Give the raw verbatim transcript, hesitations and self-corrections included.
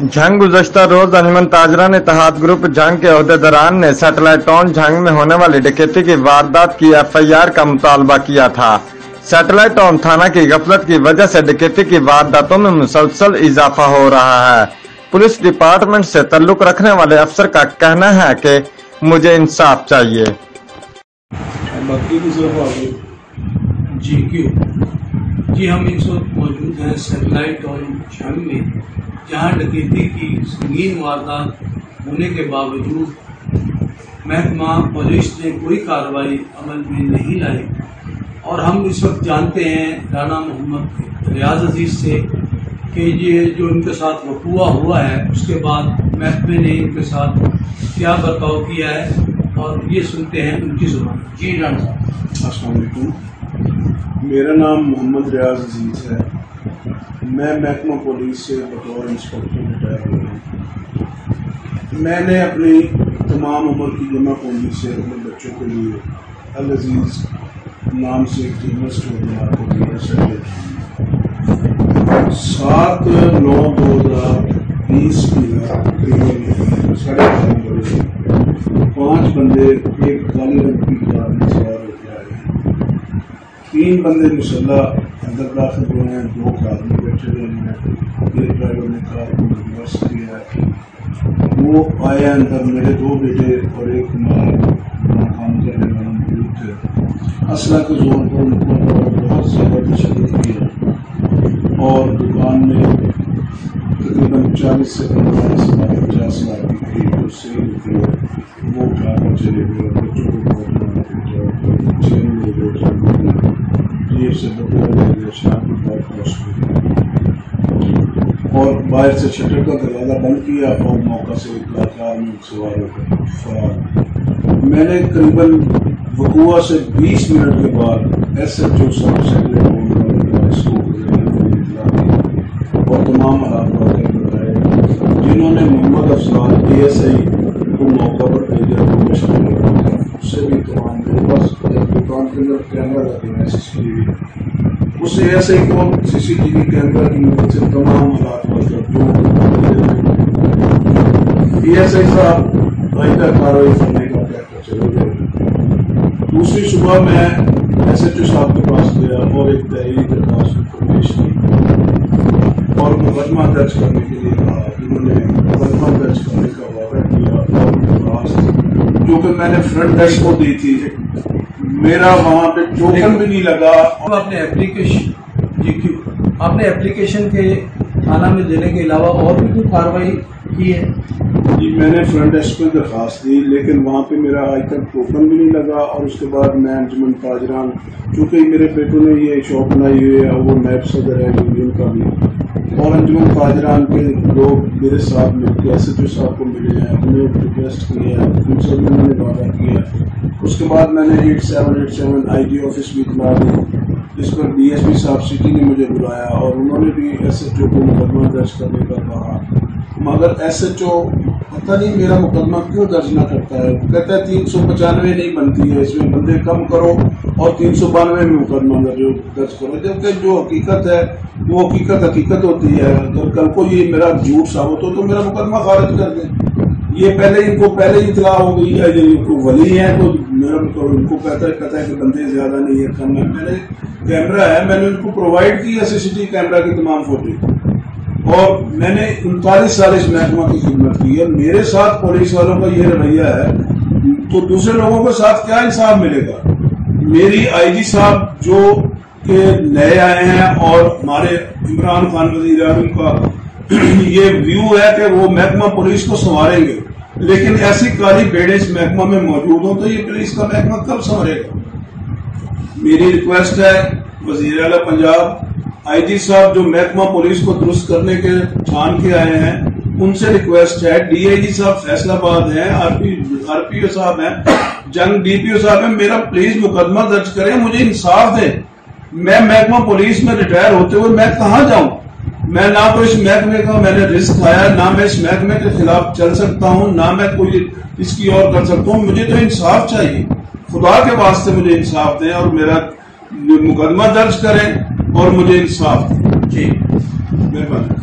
جھنگ گزشتہ روز انجمن تاجران اتحاد گروپ جھنگ کے عہداران نے سٹلائیٹ ٹاؤن جھنگ میں ہونے والی ڈکیتی کی واردات کی ایف آئی آر کا مطالبہ کیا تھا۔ سٹلائیٹ ٹاؤن تھانہ کی غفلت کی وجہ سے ڈکیتی کی وارداتوں میں مسلسل اضافہ ہو رہا ہے۔ پولیس ڈیپارٹمنٹ سے تعلق رکھنے والے آفسرکا کا کہنا ہے کہ مجھے انصاف چاہیے۔ جی کیوں جی ہم اس وقت موجود ہیں سٹلائیٹ ٹاؤن جھنگ میں، جہاں ڈکیتی کی سنگین واردات ہونے کے باوجود محکمہ پولیس نے کوئی کارروائی عمل میں نہیں لائی، اور ہم اس وقت جانتے ہیں رانا محمد ریاض عزیز سے کہ یہ جو ان کے ساتھ وقوع ہوا ہے اس کے بعد محکمے نے ان کے ساتھ کیا برتاؤ کیا ہے، اور یہ سنتے ہیں ان کی زبان۔ جی رانا صاحب السلام علیکم، میرا نام محمد ریاض عزیز ہے، میں محکمہ پولیس سے بطور انسپکٹر ریٹائر ہوا ہوں۔ میں نے اپنی تمام عمر کی جمع پونجی سے اپنے بچوں کے لیے العزیز نام سے ایک جنرل اسٹور بنا کے دیا ہے۔ سات نو دو ہزار بیس کی رات ساڑھے بارہ بجے پانچ بندے ایک کالی رنگ کی کار میں سوار ہو کے آئے ہیں۔ تین بندے مسلح اندر داخل ہوئے ہیں، دو کار میں بیٹھے ہوئے ہیں، ایک ڈرائیور نے کار کو ریورس کیا ہے۔ وہ آئے اندر، میرے دو بیٹے اور ایک ہمارا کام کرنے والا موجود تھے۔ اسلحہ کے زور پر ان کو بہت زیادہ تشدد کیا اور دکان میں تقریباً چالیس سے پینتالیس لاکھ پچاس لاکھ کی قریب اس سے وہ اٹھا کر چلے گئے۔ بچوں کو بہت چین لے گئے، جیب سے بکرا لے گئے، شام کی بہت خوش ہوئی اور باہر سے شٹر کا دروازہ بند کیا اور موقع سے کار میں سوار ہو کر فرار۔ میں نے قریباً وقوع سے بیس منٹ کے بعد ایس ایچ او صاحب سے اور تمام حالات واقع بتائے، جنہوں نے محمد افسان ڈی ایس آئی کو موقع پر بھیجا۔ اس سے بھی تمام میرے پاس دکان کے اندر کیمرہ لگے ہیں سی C T V, us A S I کو سی سی ٹی وی کیمرہ کی مدد سے تمام حالات واقع جو ڈی ایس آئی صاحب آئندہ کارروائی کرنے کا کہہ کر چلے گئے۔ دوسری صبح میں ایس ایچ او صاحب کے پاس گیا اور ایک تحریری درخواست کو پیش کی اور مقدمہ درج کرنے کے لیے کہا۔ انہوں نے مقدمہ درج کرنے کا وعدہ کیا اور درخواست جو کہ میں نے فرنٹ ڈیسک کو دی تھی، میرا وہاں پہ ٹوکن بھی نہیں لگا۔ آپ نے اپلیکیشن جی کیوں آپ نے اپلیکیشن کے تھانہ میں دینے کے علاوہ اور بھی کوئی کارروائی کی ہے؟ جی میں نے فرنٹ ڈیسک پہ درخواست دی، لیکن وہاں پہ میرا آج تک ٹوکن بھی نہیں لگا، اور اس کے بعد میں انجمن تاجران، چونکہ میرے بیٹوں نے یہ شاپ بنائی ہوئی ہے، وہ نیب صدر ہے یونین کا بھی، اور انجمن تاجران کے لوگ میرے ساتھ مل کے ایس ایچ او صاحب کو ملے ہیں، انہیں ریکویسٹ کیا ہے، ان سے بھی انہوں نے وعدہ کیا۔ اس کے بعد میں نے eight seven eight seven I G office بھی کھلا دی، جس پر ڈی ایس پی صاحب سٹی نے مجھے بلایا اور انہوں نے بھی ایس ایچ او کو مقدمہ درج کرنے کا کہا، مگر ایس ایچ او پتہ نہیں میرا مقدمہ کیوں درج نہ کرتا ہے۔ کہتا ہے تین سو پچانوے نہیں بنتی ہے، اس میں بندے کم کرو اور تین سو بانوے میں مقدمہ درج کرو، جبکہ جو حقیقت ہے وہ حقیقت حقیقت ہوتی ہے۔ اگر کل کو یہ میرا جھوٹ ثابت ہو تو میرا مقدمہ خارج کر دیں۔ یہ پہلے ان کو پہلے ہی اطلاع ہو گئی ہے، ان کو ولی ہے تو میرا ان کو کہتا ہے کہتا ہے کہ بندے زیادہ نہیں ہے، کم ہے۔ میں نے کیمرہ ہے، میں نے ان کو پرووائڈ کی ہے سی سی ٹی کیمرہ کی تمام فوٹیج، اور میں نے انتالیس سال اس محکمہ کی خدمت کی ہے۔ میرے ساتھ پولیس والوں کا یہ رویہ ہے تو دوسرے لوگوں کے ساتھ کیا انصاف ملے گا؟ میری آئی جی صاحب جو کہ نئے آئے ہیں اور ہمارے عمران خان وزیر اعظم کا یہ ویو ہے کہ وہ محکمہ پولیس کو سنواریں گے، لیکن ایسی کالی بیڑے اس محکمہ میں موجود ہوں تو یہ پولیس کا محکمہ کب سنوارے گا؟ میری ریکویسٹ ہے وزیر اعلیٰ پنجاب، آئی جی صاحب جو محکمہ پولیس کو درست کرنے کے ٹھان کے آئے ہیں، ان سے ریکویسٹ ہے، ڈی آئی جی صاحب فیصلہ آباد ہیں، آر پی آر پی او صاحب ہیں، جنگ ڈی پی او صاحب ہیں، میرا پلیز مقدمہ درج کریں، مجھے انصاف دیں۔ میں محکمہ پولیس میں ریٹائر ہوتے ہوئے میں کہاں جاؤں؟ میں نہ تو اس محکمے کا میں نے رسک کھایا، نہ میں اس محکمے کے خلاف چل سکتا ہوں، نہ میں کوئی اس کی اور کر سکتا ہوں۔ مجھے تو انصاف چاہیے، خدا کے واسطے مجھے انصاف دیں اور میرا مقدمہ درج کریں اور مجھے انصاف دیں۔ جی مہربانی۔